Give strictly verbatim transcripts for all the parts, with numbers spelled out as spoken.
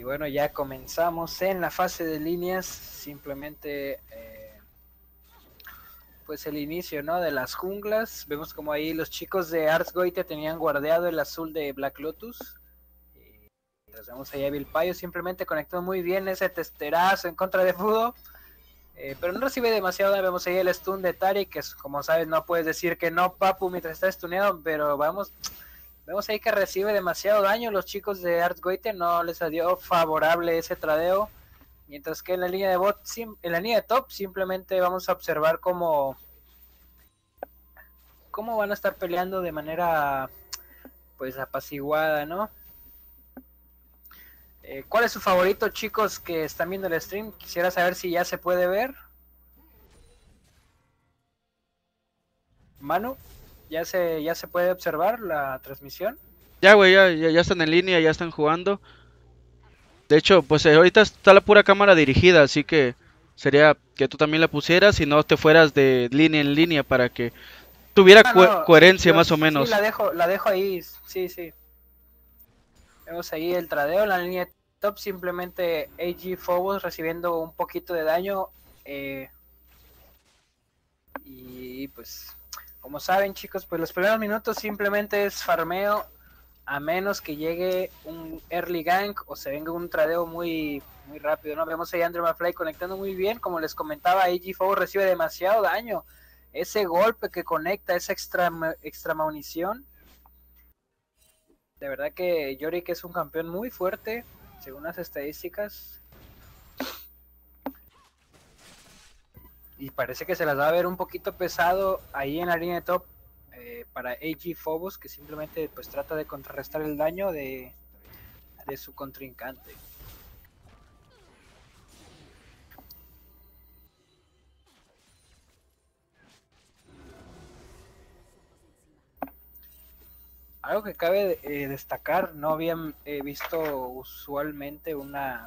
Y bueno, ya comenzamos en la fase de líneas, simplemente eh, pues el inicio, ¿no?, de las junglas. Vemos como ahí los chicos de Ars Goite tenían guardeado el azul de Black Lotus. Y los vemos ahí a Vilpayo simplemente conectando muy bien ese testerazo en contra de Fudo. Eh, pero no recibe demasiado. Vemos ahí el stun de Tari, que es, como sabes, no puedes decir que no, papu, mientras está stuneado, pero vamos... Vemos ahí que recibe demasiado daño. Los chicos de Ars Goite no les dio favorable ese tradeo. Mientras que en la línea de bot, en la línea de top, simplemente vamos a observar cómo, cómo van a estar peleando de manera pues apaciguada, ¿no? Eh, ¿Cuál es su favorito, chicos, que están viendo el stream? Quisiera saber si ya se puede ver. Manu, ¿ya se, ya se puede observar la transmisión? Ya, güey, ya, ya, ya están en línea, ya están jugando. De hecho, pues eh, ahorita está la pura cámara dirigida, así que sería que tú también la pusieras y no te fueras de línea en línea para que tuviera Ah, co no, coherencia yo más o sí menos. la dejo, la dejo ahí, sí, sí. Vemos ahí el tradeo en la línea de top, simplemente A G Phobos recibiendo un poquito de daño. Eh, y pues, como saben, chicos, pues los primeros minutos simplemente es farmeo, a menos que llegue un early gank o se venga un tradeo muy, muy rápido, ¿no? Vemos ahí a Andrew McFly conectando muy bien. Como les comentaba, A G Phobos recibe demasiado daño. Ese golpe que conecta, esa extra, extra munición. De verdad que Yorick es un campeón muy fuerte, según las estadísticas. Y parece que se las va a ver un poquito pesado ahí en la línea de top eh, para A G Phobos, que simplemente pues trata de contrarrestar el daño de, de su contrincante. Algo que cabe eh, destacar, no habían eh, visto usualmente una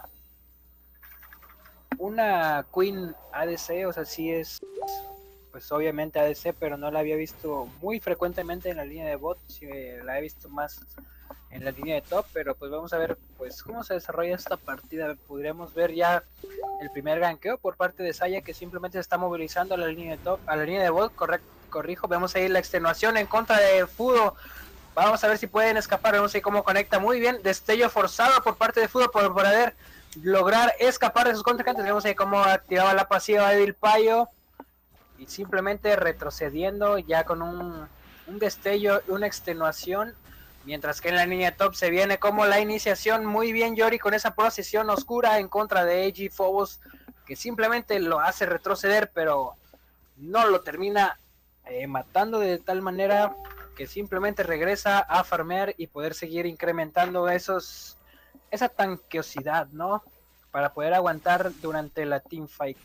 una Queen A D C, o sea, sí es pues obviamente A D C, pero no la había visto muy frecuentemente en la línea de bot, sí la he visto más en la línea de top, pero pues vamos a ver pues cómo se desarrolla esta partida. Podríamos ver ya el primer ganqueo por parte de Saya, que simplemente se está movilizando a la línea de top, a la línea de bot, correcto, corrijo, vemos ahí la extenuación en contra de Fudo. Vamos a ver si pueden escapar, vemos ahí cómo conecta muy bien, destello forzado por parte de Fudo por poder lograr escapar de sus contrincantes. Vemos ahí cómo activaba la pasiva de Vilpayo y simplemente retrocediendo ya con un, un destello, una extenuación, mientras que en la línea top se viene como la iniciación. Muy bien Yori con esa procesión oscura en contra de A G Phobos, que simplemente lo hace retroceder, pero no lo termina eh, matando de tal manera que simplemente regresa a farmear y poder seguir incrementando esos esa tanqueosidad, ¿no?, para poder aguantar durante la teamfight.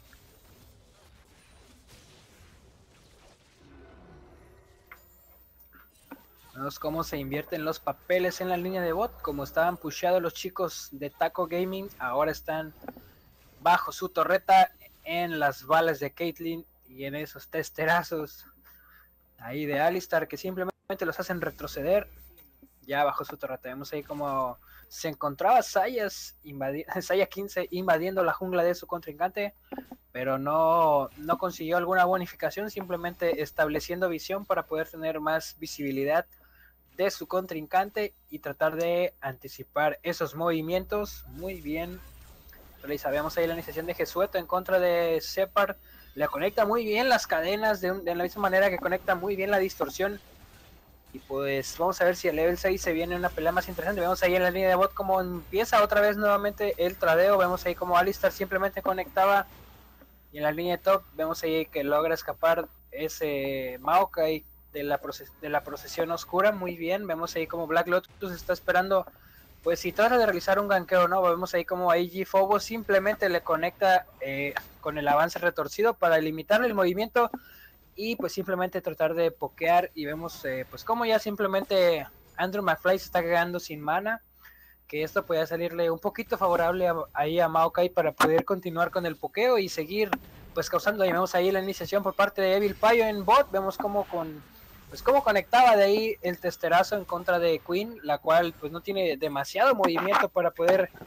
Vemos cómo se invierten los papeles en la línea de bot. Como estaban pusheados los chicos de Taco Gaming, ahora están bajo su torreta en las balas de Caitlyn y en esos testerazos ahí de Alistar, que simplemente los hacen retroceder ya bajo su torreta. Vemos ahí como se encontraba Sayas invadi Saya quince invadiendo la jungla de su contrincante, pero no, no consiguió alguna bonificación, simplemente estableciendo visión para poder tener más visibilidad de su contrincante y tratar de anticipar esos movimientos. Muy bien realiza. Vemos ahí la iniciación de Jesueto en contra de Separ. Le conecta muy bien las cadenas de, un, de la misma manera que conecta muy bien la distorsión. Y pues vamos a ver si el level seis se viene una pelea más interesante. Vemos ahí en la línea de bot como empieza otra vez nuevamente el tradeo. Vemos ahí como Alistar simplemente conectaba. Y en la línea de top vemos ahí que logra escapar ese Maokai de la, de la procesión oscura. Muy bien. Vemos ahí como Black Lotus está esperando, pues si trata de realizar un ganqueo, ¿no? Vemos ahí como A G Phobos simplemente le conecta eh, con el avance retorcido para limitarle el movimiento y pues simplemente tratar de pokear. Y vemos eh, pues como ya simplemente Andrew McFly se está quedando sin mana, que esto podía salirle un poquito favorable a, ahí a Maokai para poder continuar con el pokeo y seguir pues causando. Y vemos ahí la iniciación por parte de Vilpayo en bot. Vemos como con pues cómo conectaba de ahí el testerazo en contra de Queen, la cual pues no tiene demasiado movimiento para poder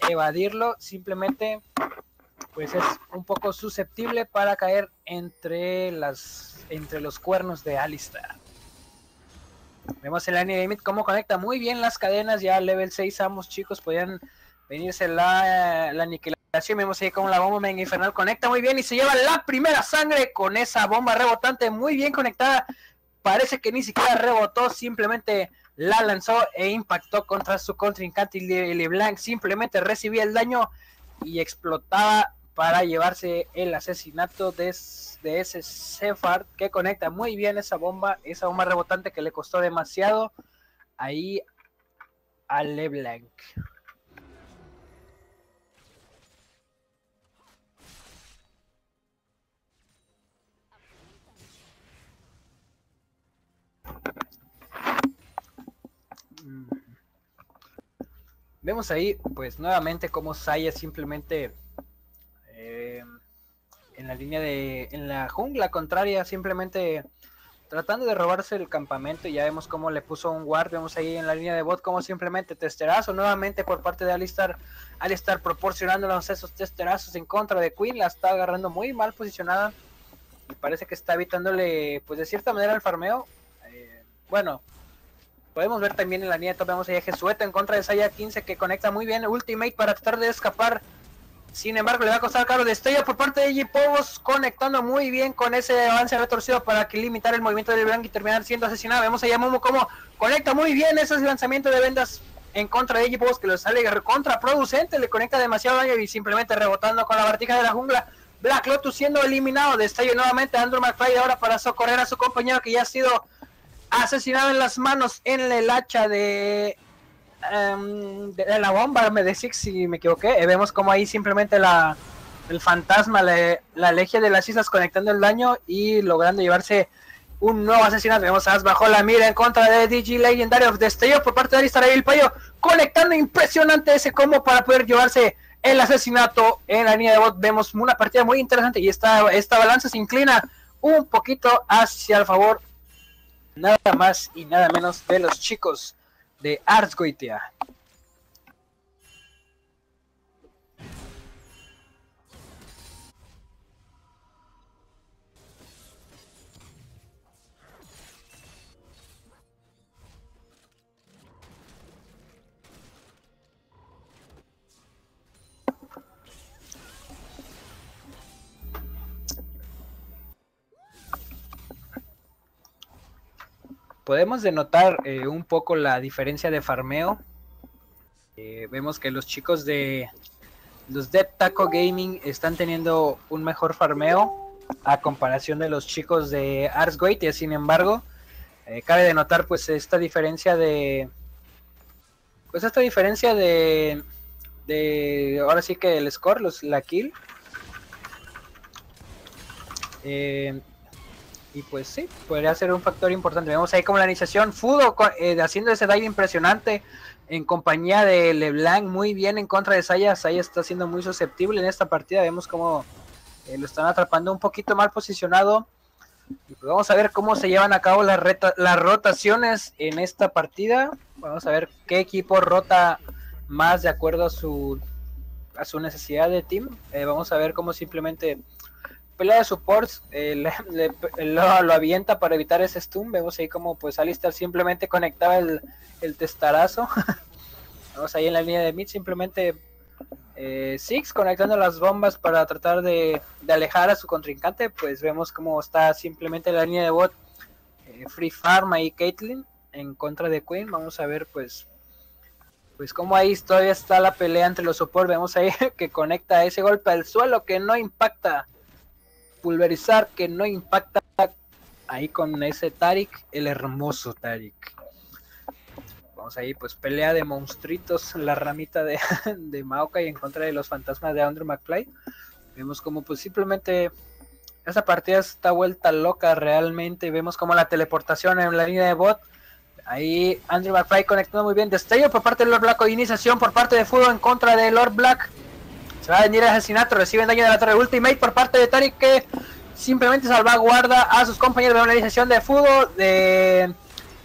evadirlo, simplemente pues es un poco susceptible para caer entre las entre los cuernos de Alistar. Vemos en la línea de mid cómo conecta muy bien las cadenas, ya level seis ambos chicos podían venirse la, la aniquilación. Vemos ahí como la bomba mega infernal conecta muy bien y se lleva la primera sangre con esa bomba rebotante muy bien conectada. Parece que ni siquiera rebotó, simplemente la lanzó e impactó contra su contrincante y LeBlanc simplemente recibía el daño y explotaba para llevarse el asesinato de, de ese Sephard, que conecta muy bien esa bomba, esa bomba rebotante que le costó demasiado ahí a LeBlanc. Vemos ahí pues nuevamente como Xayah simplemente eh, en la línea de en la jungla contraria simplemente tratando de robarse el campamento, y ya vemos cómo le puso un ward. Vemos ahí en la línea de bot como simplemente testerazo nuevamente por parte de Alistar, Alistar proporcionándonos esos testerazos en contra de Queen. La está agarrando muy mal posicionada y parece que está evitándole pues de cierta manera el farmeo. Eh, bueno, podemos ver también en la línea de top, vemos ahí a Jesueta en contra de Xayah quince que conecta muy bien ultimate para tratar de escapar. Sin embargo, le va a costar caro destello por parte de G-Povos, conectando muy bien con ese avance retorcido para que limitar el movimiento de Blanc y terminar siendo asesinado. Vemos ahí a Momo como conecta muy bien esos lanzamientos de vendas en contra de G-Povos, que lo sale contraproducente, le conecta demasiado daño y simplemente rebotando con la vertija de la jungla. Black Lotus siendo eliminado, destello nuevamente a Andrew McFly ahora para socorrer a su compañero que ya ha sido asesinado en las manos en el hacha de... Um, de la bomba, me decís si me equivoqué. Eh, vemos como ahí simplemente la el fantasma, le, la legia de las islas conectando el daño y logrando llevarse un nuevo asesinato. Vemos a As bajo la mira en contra de D G Legendary of Destello por parte de Alistar, el payo conectando impresionante ese combo para poder llevarse el asesinato en la línea de bot. Vemos una partida muy interesante y esta, esta balanza se inclina un poquito hacia el favor nada más y nada menos de los chicos de Artsgoitia. Podemos denotar eh, un poco la diferencia de farmeo. Eh, vemos que los chicos de los de Taco Gaming están teniendo un mejor farmeo a comparación de los chicos de Artsgoitia. Sin embargo, eh, cabe denotar pues esta diferencia de pues esta diferencia de de ahora sí que el score, los, la kill. Eh, Y pues sí, podría ser un factor importante. Vemos ahí como la iniciación Fudo eh, haciendo ese dive impresionante en compañía de LeBlanc, muy bien en contra de Xayah. Xayah está siendo muy susceptible en esta partida. Vemos como eh, lo están atrapando un poquito mal posicionado. Y pues vamos a ver cómo se llevan a cabo las, reta las rotaciones en esta partida. Vamos a ver qué equipo rota más de acuerdo a su, a su necesidad de team. Eh, vamos a ver cómo simplemente... pelea de supports, eh, le, le, lo, lo avienta para evitar ese stun. Vemos ahí como pues Alistar simplemente conectaba el, el testarazo. Vamos ahí en la línea de mid simplemente eh, Six conectando las bombas para tratar de, de alejar a su contrincante. Pues vemos como está simplemente en la línea de bot eh, Free Farm ahí Caitlyn en contra de Queen. Vamos a ver pues pues como ahí todavía está la pelea entre los supports. Vemos ahí que conecta ese golpe al suelo que no impacta, pulverizar que no impacta ahí con ese Taric, el hermoso Taric. Vamos ahí pues pelea de monstruitos, la ramita de, de Maokai en contra de los fantasmas de Andrew McFly. Vemos como pues simplemente esa partida está vuelta loca realmente. Vemos como la teleportación en la línea de bot, ahí Andrew McFly conectando muy bien, destello por parte de Lord Black o iniciación por parte de Fudo en contra de Lord Black. Se va a venir el asesinato, reciben daño de la torre ultimate por parte de Taric, que simplemente salvaguarda a sus compañeros. Vemos la iniciación de Fudo, de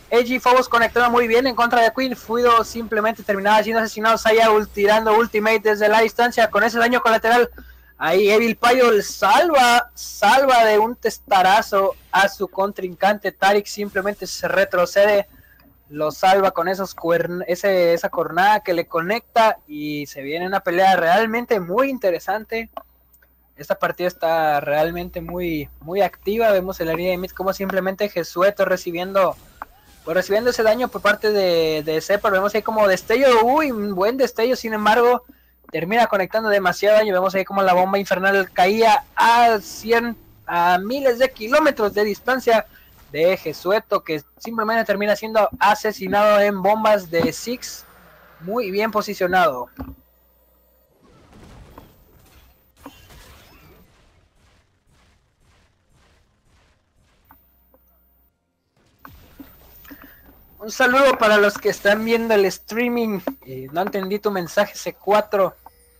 A G Phobos conectando muy bien en contra de Queen. Fuido simplemente terminaba siendo asesinado. Saya tirando ultimate desde la distancia con ese daño colateral. Ahí Evil Payol salva, salva de un testarazo a su contrincante. Tarik simplemente se retrocede, lo salva con esos cuern ese, esa cornada que le conecta y se viene una pelea realmente muy interesante. Esta partida está realmente muy, muy activa. Vemos en la línea de mid como simplemente Jesueto recibiendo, pues recibiendo ese daño por parte de, de Separ. Vemos ahí como destello, uy, un buen destello, sin embargo termina conectando demasiado daño. Vemos ahí como la bomba infernal caía a cien, a miles de kilómetros de distancia de Jesueto, que simplemente termina siendo asesinado en bombas de Six. Muy bien posicionado. Un saludo para los que están viendo el streaming. Eh, no entendí tu mensaje C cuatro.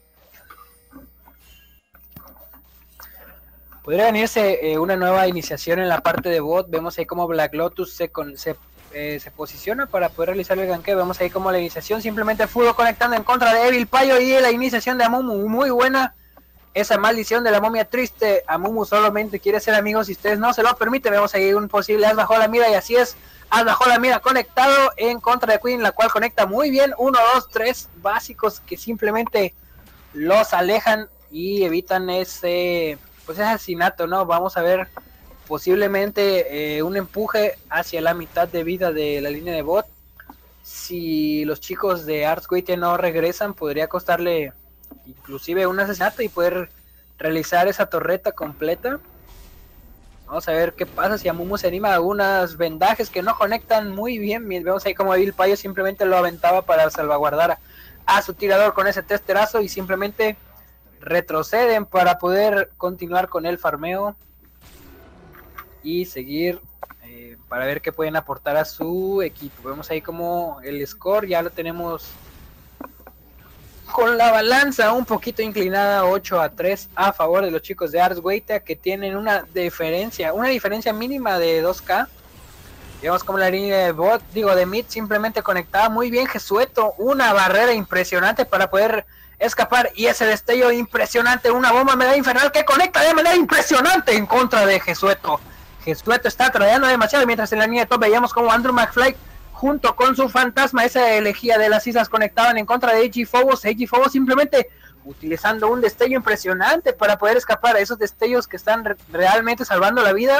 Podría venirse eh, una nueva iniciación en la parte de bot. Vemos ahí como Black Lotus se, con, se, eh, se posiciona para poder realizar el ganqueo. Vemos ahí como la iniciación simplemente Fudo conectando en contra de Evil Payo y la iniciación de Amumu muy buena. Esa maldición de la momia triste. Amumu solamente quiere ser amigos y ustedes no se lo permiten. Vemos ahí un posible as bajo la mira y así es. As bajo la mira conectado en contra de Queen, la cual conecta muy bien. Uno, dos, tres básicos que simplemente los alejan y evitan ese, pues ese asesinato, ¿no? Vamos a ver posiblemente eh, un empuje hacia la mitad de vida de la línea de bot. Si los chicos de Artsquite no regresan, podría costarle inclusive un asesinato y poder realizar esa torreta completa. Vamos a ver qué pasa si Amumu se anima a algunas vendajes que no conectan muy bien. Vemos ahí como Evil Payo simplemente lo aventaba para salvaguardar a, a su tirador con ese testerazo y simplemente retroceden para poder continuar con el farmeo y seguir eh, para ver qué pueden aportar a su equipo. Vemos ahí como el score ya lo tenemos con la balanza un poquito inclinada, ocho a tres a favor de los chicos de Artsquite, que tienen una diferencia, una diferencia mínima de dos K. Vemos como la línea de bot, digo de mid, simplemente conectaba muy bien Jesueto, una barrera impresionante para poder escapar y ese destello impresionante, una bomba medalla infernal que conecta de manera impresionante en contra de Jesueto. Jesueto está trayendo demasiado, mientras en la línea de top veíamos como Andrew McFly junto con su fantasma, esa elegía de las islas, conectaban en contra de A G Phobos. A G Phobos simplemente utilizando un destello impresionante para poder escapar a esos destellos que están re realmente salvando la vida.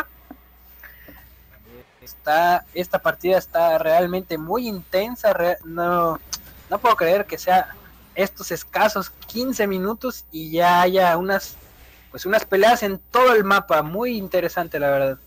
Está, esta partida está realmente muy intensa. Re no, no puedo creer que sea estos escasos quince minutos y ya haya unas, pues unas peleas en todo el mapa. Muy interesante, la verdad.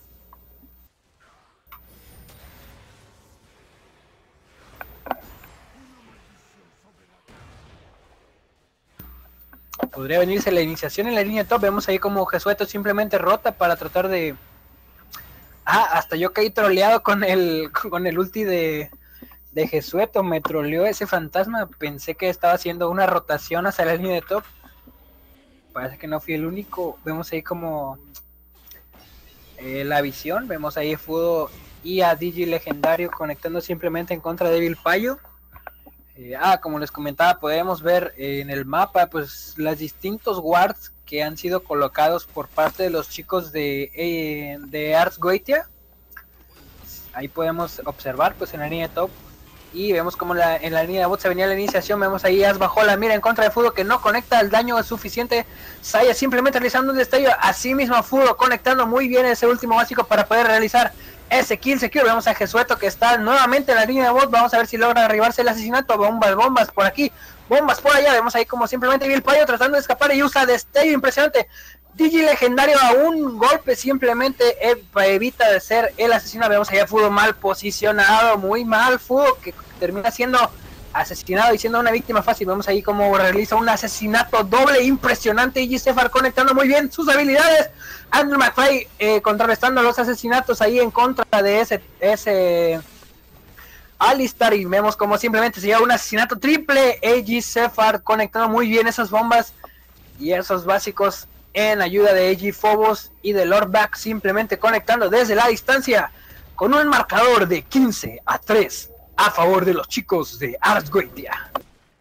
Podría venirse la iniciación en la línea top. Vemos ahí como Jesueto simplemente rota para tratar de... Ah, hasta yo caí troleado con el con el ulti de, de Jesueto. Me troleó ese fantasma. Pensé que estaba haciendo una rotación hacia la línea de top. Parece que no fui el único. Vemos ahí como eh, la visión. Vemos ahí Fudo y a Digi Legendario conectando simplemente en contra de Evil Payo. Eh, ah, como les comentaba, podemos ver eh, en el mapa pues los distintos wards que han sido colocados por parte de los chicos de, eh, de Artsquite. Ahí podemos observar pues en la línea de top y vemos como la, en la línea de bot se venía la iniciación. Vemos ahí As bajó la mira en contra de Fudo que no conecta, el daño es suficiente. Saya simplemente realizando un destello, así mismo Fudo conectando muy bien ese último básico para poder realizar ese kill secure. Vemos a Jesueto que está nuevamente en la línea de bot. Vamos a ver si logra derribarse el asesinato. Bombas, bombas por aquí, bombas por allá. Vemos ahí como simplemente Evil Payo tratando de escapar y usa destello impresionante. Digi Legendario a un golpe simplemente evita de ser el asesino. Vemos allá Fudo mal posicionado, muy mal Fudo, que termina siendo asesinado y siendo una víctima fácil. Vemos ahí como realiza un asesinato doble impresionante. Y Separ conectando muy bien sus habilidades. Andrew McFly eh, contrarrestando los asesinatos ahí en contra de ese ese Alistar. Y vemos como simplemente se lleva un asesinato triple. A G Separ conectando muy bien esas bombas y esos básicos en ayuda de A G Phobos y de Lord Back simplemente conectando desde la distancia con un marcador de quince a tres a favor de los chicos de Artgoitia.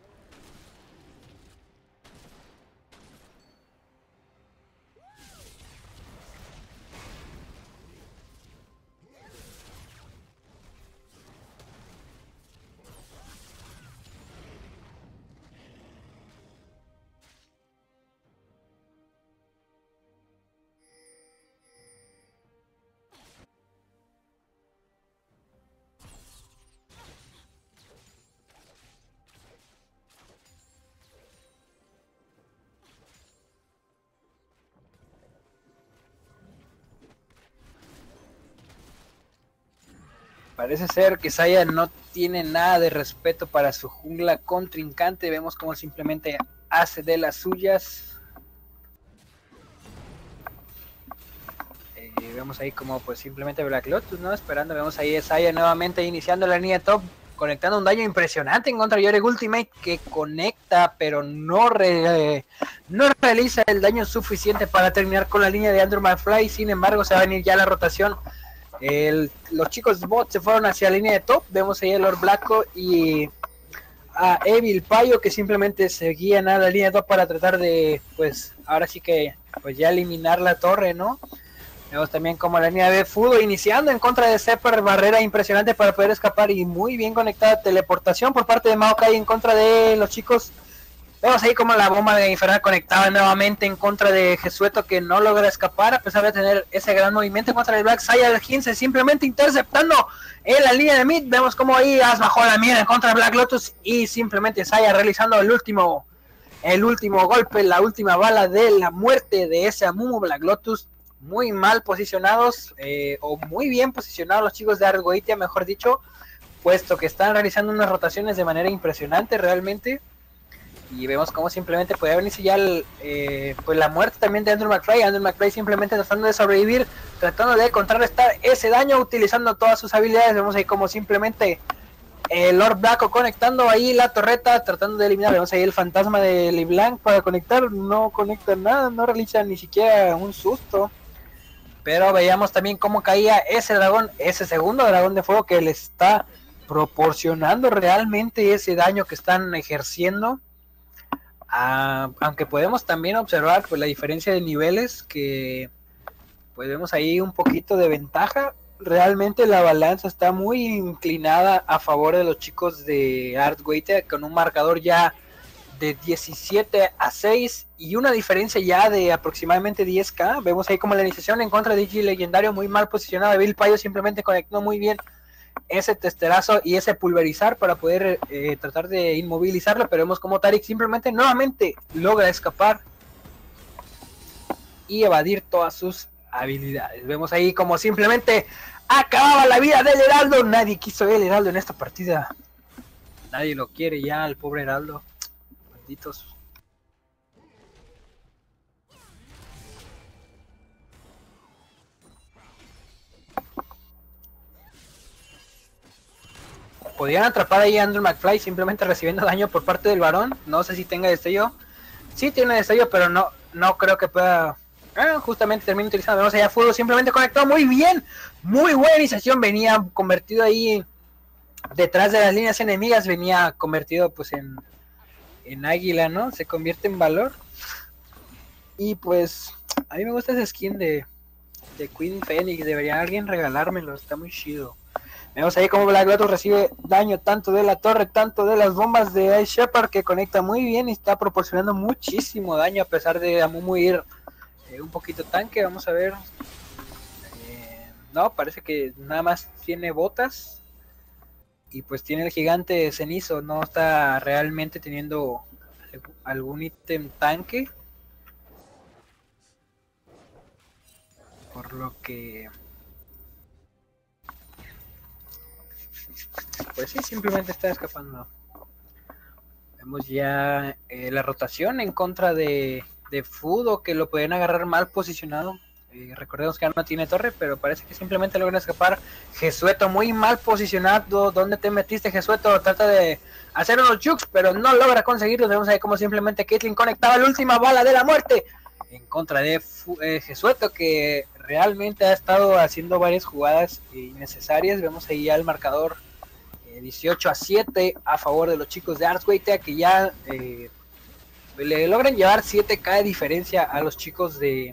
Parece ser que Saya no tiene nada de respeto para su jungla contrincante. Vemos cómo simplemente hace de las suyas. Eh, vemos ahí como pues simplemente Black Lotus, ¿no? Esperando, vemos ahí a Saya nuevamente iniciando la línea top, conectando un daño impresionante en contra de Yorick Ultimate, que conecta, pero no, re, no realiza el daño suficiente para terminar con la línea de Andrew McFly. Sin embargo, se va a venir ya la rotación. El, los chicos de bot se fueron hacia la línea de top. Vemos ahí a Lord Blacko y a Evil Payo, que simplemente seguían a la línea de top para tratar de, pues, ahora sí que, pues ya eliminar la torre, ¿no? Vemos también como la línea de Fudo iniciando en contra de Zephyr, barrera impresionante para poder escapar y muy bien conectada teleportación por parte de Maokai en contra de los chicos. Vemos ahí como la bomba de Infernal conectaba nuevamente en contra de Jesueto, que no logra escapar a pesar de tener ese gran movimiento en contra del Black. Saya al quince simplemente interceptando en la línea de mid. Vemos como ahí As bajó la mira en contra de Black Lotus y simplemente Saya realizando el último el último golpe, la última bala de la muerte de ese Amumu Black Lotus. Muy mal posicionados, eh, o muy bien posicionados los chicos de Artgoitia, mejor dicho, puesto que están realizando unas rotaciones de manera impresionante realmente. Y vemos cómo simplemente puede venirse ya el, eh, pues la muerte también de Andrew McFly. Andrew McFly simplemente tratando de sobrevivir, tratando de contrarrestar ese daño, utilizando todas sus habilidades. Vemos ahí como simplemente el Lord Blacko conectando ahí la torreta, tratando de eliminar. Vemos ahí el fantasma de LeBlanc para conectar, no conecta nada, no realiza ni siquiera un susto. Pero veíamos también cómo caía ese dragón, ese segundo dragón de fuego que le está proporcionando realmente ese daño que están ejerciendo. Uh, aunque podemos también observar pues la diferencia de niveles, que pues vemos ahí un poquito de ventaja. Realmente la balanza está muy inclinada a favor de los chicos de Artgoitia, con un marcador ya de diecisiete a seis y una diferencia ya de aproximadamente diez K. Vemos ahí como la iniciación en contra de D J Legendario, muy mal posicionado. Evil Payo simplemente conectó muy bien ese testerazo y ese pulverizar para poder eh, tratar de inmovilizarlo, pero vemos como Taric simplemente nuevamente logra escapar y evadir todas sus habilidades. Vemos ahí como simplemente acababa la vida del Heraldo. Nadie quiso el Heraldo en esta partida, nadie lo quiere ya, el pobre Heraldo, malditos. Podrían atrapar ahí a Andrew McFly simplemente recibiendo daño por parte del varón. No sé si tenga destello. Sí tiene destello, pero no, no creo que pueda. Ah, justamente termina utilizando. Vemos allá Fudo simplemente conectado muy bien. Muy buena iniciación. Venía convertido ahí detrás de las líneas enemigas. Venía convertido pues en, en águila, ¿no? Se convierte en valor. Y pues a mí me gusta ese skin de, de Queen Phoenix. Debería alguien regalármelo. Está muy chido. Vemos ahí como Black Lotus recibe daño tanto de la torre, tanto de las bombas de Ice Shepherd, que conecta muy bien y está proporcionando muchísimo daño a pesar de Amumu ir eh, un poquito tanque. Vamos a ver. Eh, no, parece que nada más tiene botas y pues tiene el gigante cenizo. No está realmente teniendo algún ítem tanque, por lo que pues sí, simplemente está escapando. Vemos ya eh, la rotación en contra de, de Fudo, que lo pueden agarrar mal posicionado. Eh, recordemos que no tiene torre, pero parece que simplemente logran escapar. Jesueto muy mal posicionado. ¿Dónde te metiste, Jesueto? Trata de hacer unos jukes, pero no logra conseguirlos. Vemos ahí como simplemente Caitlyn conectaba la última bala de la muerte en contra de Fu eh, Jesueto, que realmente ha estado haciendo varias jugadas eh, innecesarias. Vemos ahí ya el marcador eh, dieciocho a siete a favor de los chicos de Artsweitea, que ya eh, le logran llevar siete K de diferencia a los chicos de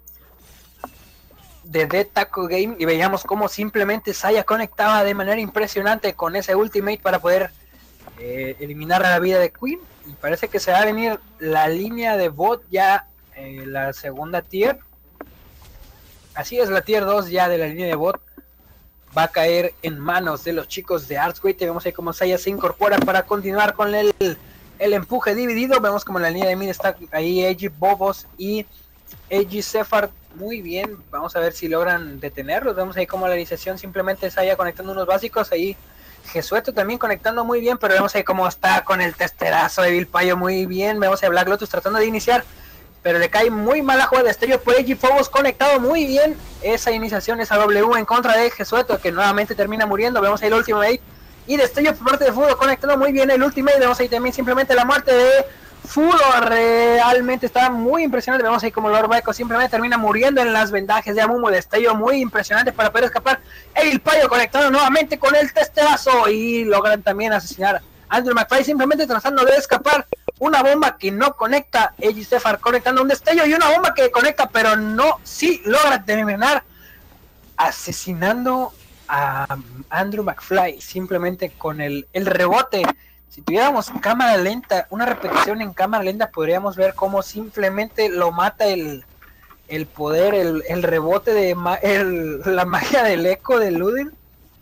de The Taco Game, y veíamos cómo simplemente Saya conectaba de manera impresionante con ese ultimate para poder eh, eliminar a la vida de Queen. Y parece que se va a venir la línea de bot ya, eh, la segunda tier. Así es, la tier dos ya de la línea de bot va a caer en manos de los chicos de Artsweitea. Vemos ahí como Saya se incorpora para continuar con el, el empuje dividido. Vemos como en la línea de mid está ahí Eiji Bobos y Eiji Sephard. Muy bien, vamos a ver si logran detenerlos. Vemos ahí como la iniciación simplemente Saya conectando unos básicos. Ahí Jesueto también conectando muy bien, pero vemos ahí cómo está con el testerazo de Bill Payo muy bien. Vemos a Black Lotus tratando de iniciar, pero le cae muy mala jugada de destello por Eiji Phobos, conectado muy bien esa iniciación, esa W en contra de Jesueto, que nuevamente termina muriendo. Vemos ahí el ultimate y destello por parte de Fudo, conectando muy bien el ultimate. Vemos ahí también simplemente la muerte de Fudo, realmente está muy impresionante. Vemos ahí como Lord Baeko simplemente termina muriendo en las vendajes de Amumu. Destello muy impresionante para poder escapar. El Payo conectado nuevamente con el testerazo y logran también asesinar a Andrew McFly, simplemente tratando de escapar. Una bomba que no conecta, Eiji Sephard conectando un destello y una bomba que conecta, pero no, sí logra terminar asesinando a Andrew McFly simplemente con el, el rebote. Si tuviéramos cámara lenta, una repetición en cámara lenta, podríamos ver cómo simplemente lo mata el, el poder, el, el rebote de ma el, la magia del eco de Ludin.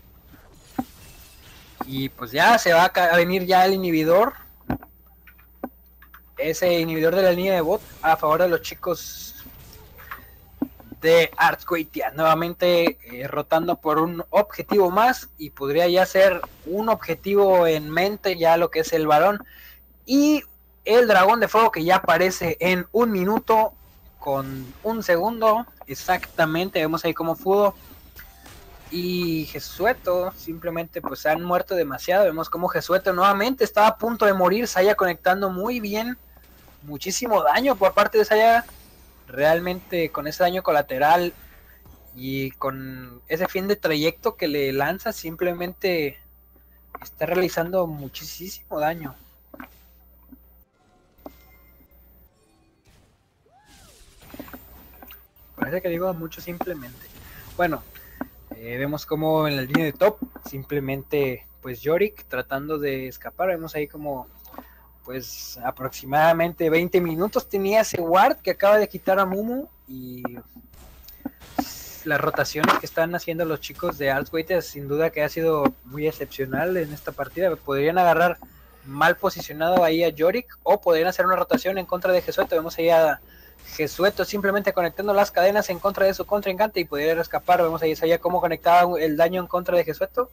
Y pues ya se va a venir ya el inhibidor. Ese inhibidor de la línea de bot a favor de los chicos de Artsweitea, nuevamente eh, rotando por un objetivo más, y podría ya ser un objetivo en mente ya lo que es el varón y el dragón de fuego, que ya aparece en un minuto con un segundo exactamente. Vemos ahí como Fudo y Jesueto simplemente pues han muerto demasiado. Vemos como Jesueto nuevamente estaba a punto de morir. Saya conectando muy bien, muchísimo daño por parte de Saya. Realmente con ese daño colateral y con ese fin de trayecto que le lanza, simplemente está realizando muchísimo daño. Parece que digo mucho simplemente. Bueno, eh, vemos como en la línea de top simplemente pues Yorick tratando de escapar. Vemos ahí como pues aproximadamente veinte minutos tenía ese ward que acaba de quitar a Mumu, y las rotaciones que están haciendo los chicos de Artsweitea sin duda que ha sido muy excepcional en esta partida. Podrían agarrar mal posicionado ahí a Yorick o podrían hacer una rotación en contra de Jesueto. Vemos ahí a Jesueto simplemente conectando las cadenas en contra de su contrincante y podría escapar. Vemos ahí ya cómo conectaba el daño en contra de Jesueto.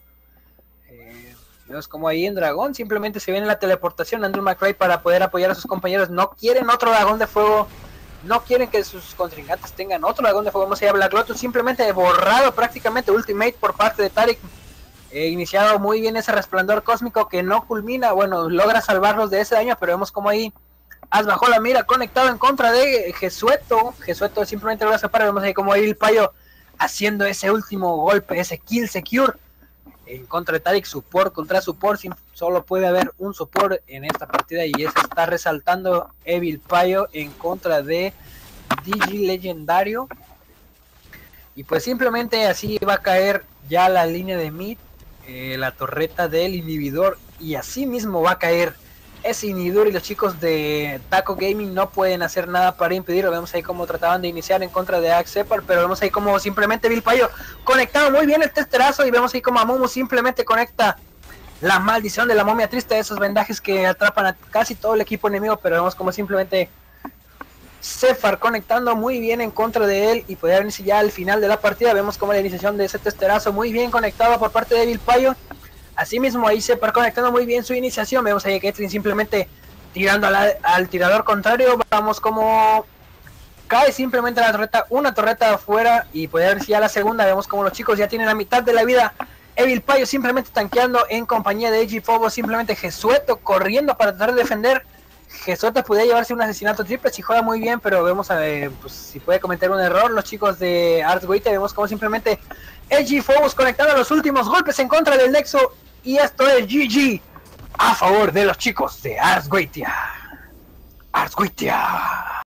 Vemos como ahí en dragón simplemente se viene la teleportación Andrew McFly para poder apoyar a sus compañeros. No quieren otro dragón de fuego, no quieren que sus contrincantes tengan otro dragón de fuego. Vamos a Black Lotus simplemente borrado prácticamente ultimate por parte de Taric. Eh, iniciado muy bien ese resplandor cósmico que no culmina, bueno, logra salvarlos de ese daño, pero vemos como ahí As bajó la mira conectado en contra de Jesueto. Jesueto simplemente logra escapar. Vemos ahí como ahí el Payo haciendo ese último golpe, ese kill secure en contra de Taric. Support contra support, solo puede haber un support en esta partida y ese está resaltando Evil Payo en contra de D G Legendario. Y pues simplemente así va a caer ya la línea de mid, eh, la torreta del inhibidor, y así mismo va a caer ese inhibidor y los chicos de Taco Gaming no pueden hacer nada para impedirlo. Vemos ahí cómo trataban de iniciar en contra de Axepar, pero vemos ahí como simplemente Bill Payo conectaba muy bien el testerazo, y vemos ahí como Amumu simplemente conecta la maldición de la momia triste, esos vendajes que atrapan a casi todo el equipo enemigo, pero vemos como simplemente Sephard conectando muy bien en contra de él y podría venirse ya al final de la partida. Vemos como la iniciación de ese testerazo muy bien conectado por parte de Bill Payo. Asimismo ahí Sephard conectando muy bien su iniciación. Vemos ahí a Caitlyn simplemente tirando a la, al tirador contrario. Vamos como cae simplemente la torreta, una torreta afuera, y puede ver si ya la segunda. Vemos como los chicos ya tienen la mitad de la vida. Evil Payo simplemente tanqueando en compañía de Eiji Phobos, simplemente Jesueto corriendo para tratar de defender Jesota podría llevarse un asesinato triple si juega muy bien, pero vemos a ver, pues, si puede cometer un error. Los chicos de Artsweight, vemos como simplemente Edgy Fobos conectando los últimos golpes en contra del Nexo. Y esto es G G a favor de los chicos de Artsweight. Artsweight.